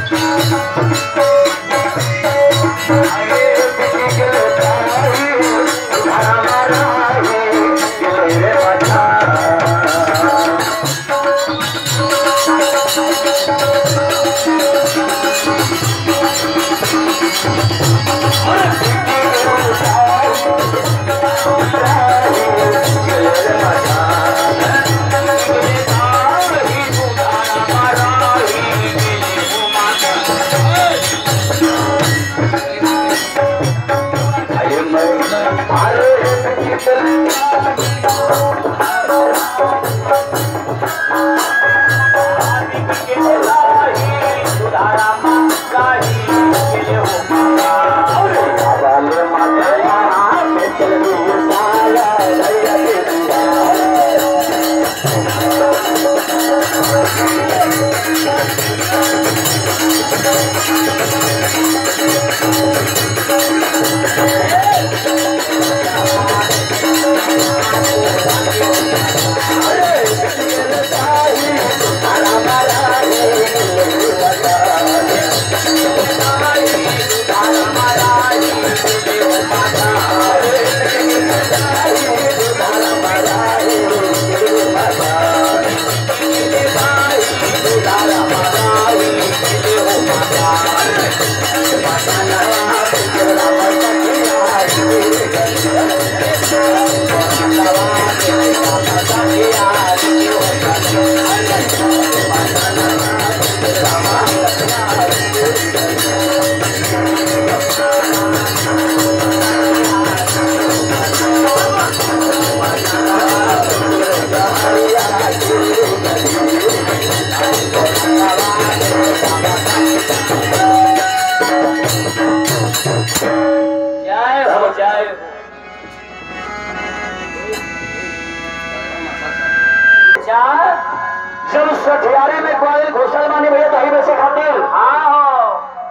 जब सठियारी में ग्वालियर घोषल मानी भैया दही में से खातिर हाँ हो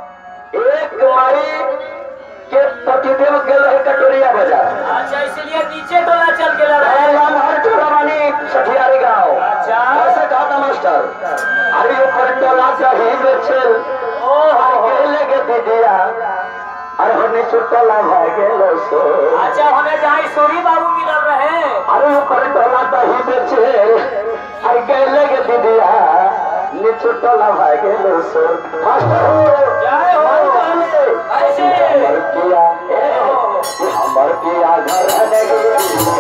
एक मारी के पतिदेव गेल रहे कटोरिया बाजार। अच्छा इसलिए नीचे टोला चल के रहे हर टोला मानी सठियारी गाँव। अच्छा ऐसे कहा था मास्टर अरे ऊपर टोला दही में छेल गेले के दीदिया अरे होने टोला भाई गेलो सो। अच्छा हमें जहाँ सूरी बाबू मिल रहे अरे ऊपर टोला दही में छेल अरे गेले के दीदिया नीचे टोला भाई गेलो सो। मास्टर हो जय हो ऐसे हमर किया घर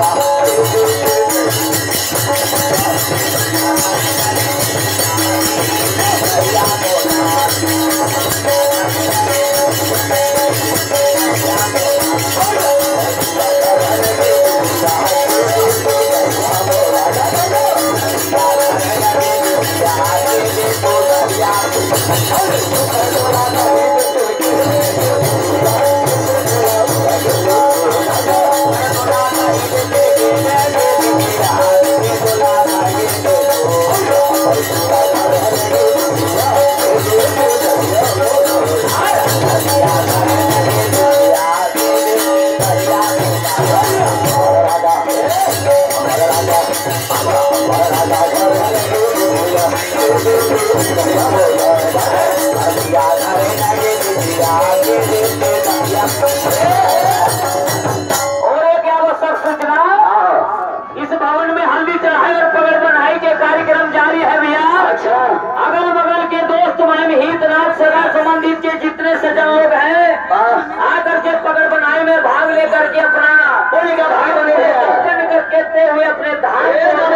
और एक आवश्यक सूचना इस भवन में हल्दी चढ़ाई और पगड़ बनाई के कार्यक्रम जारी है भैया। अच्छा अगल बगल के दोस्त भाई हितनाथ सगा संबंधित के जितने सज्जन लोग हैं आकर के पगड़ बनाई में भाग लेकर के अपना दर्शन करते हुए अपने धाम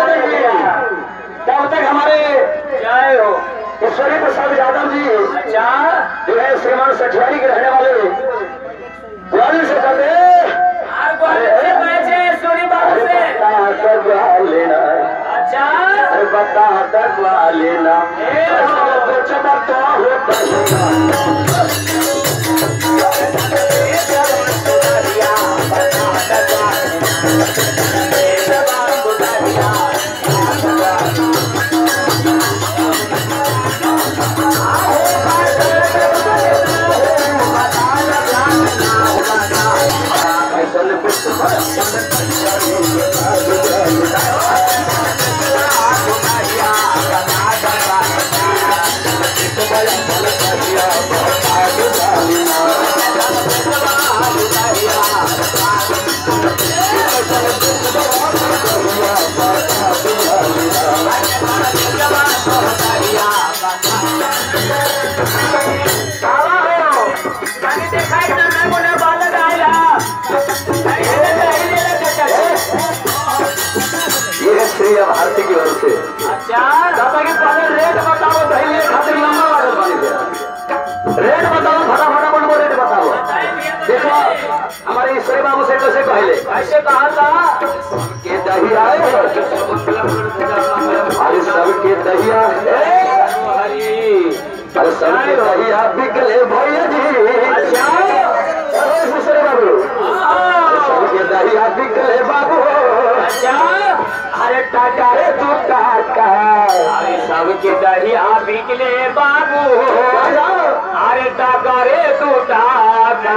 तब तक हमारे जय हो ईश्वरी प्रसाद यादव जी अच्छा जो है श्रीमान सठियारी के रहने वाले ग्वालियर से कहते सूरी बाबू से लेना अच्छा बता दरवा लेना आवा हो मैंने देखा है ना मुन्ना बालक आया ये है श्री भारती की ओर से। अच्छा दादा के पहले रेट बताओ दही खातिर लंबा वाले पानी से रेट बताओ फटाफट बोलो रेट बताओ। देखो हमारे ईश्वरी बाबू से कैसे कहले ऐसे कहा था के दही आए अरे सबके दहिया अरे सबके दहिया बिकले भैया जी। अच्छा ईश्वरी बाबू सबके दहिया बिकले बाबू। अच्छा अरे टाका रे तू टाका अरे सबके दहिया बिकले बाबू अरे टाका रे तू टाका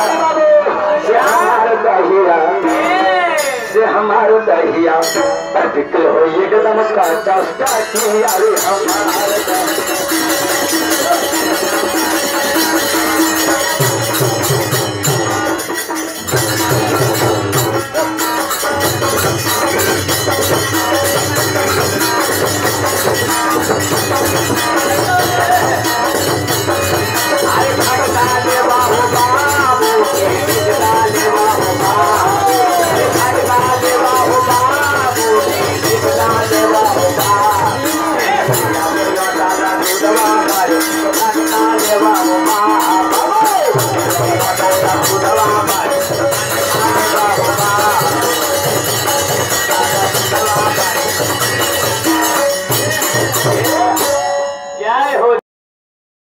से हमारे दहिया बिकल हो एकदम का अरे हमारे